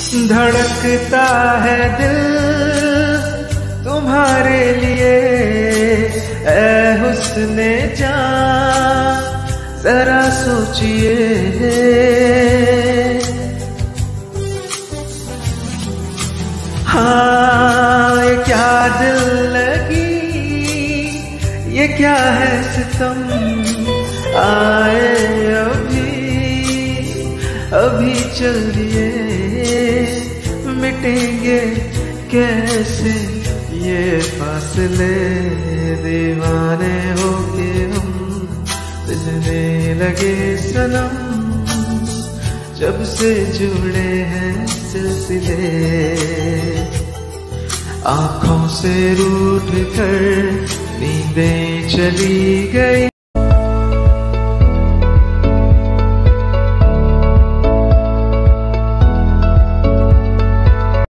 धड़कता है दिल तुम्हारे लिए, ऐ हुस्ने जान जरा सोचिए। हाँ ये क्या दिल लगी, ये क्या है सितम, आए अभी चलिए, मिटेंगे कैसे ये फासले, दीवाने होके हम बजने लगे सनम, जब से जुड़े हैं सिलसिले, आँखों से रूठ कर नींदें चली गई।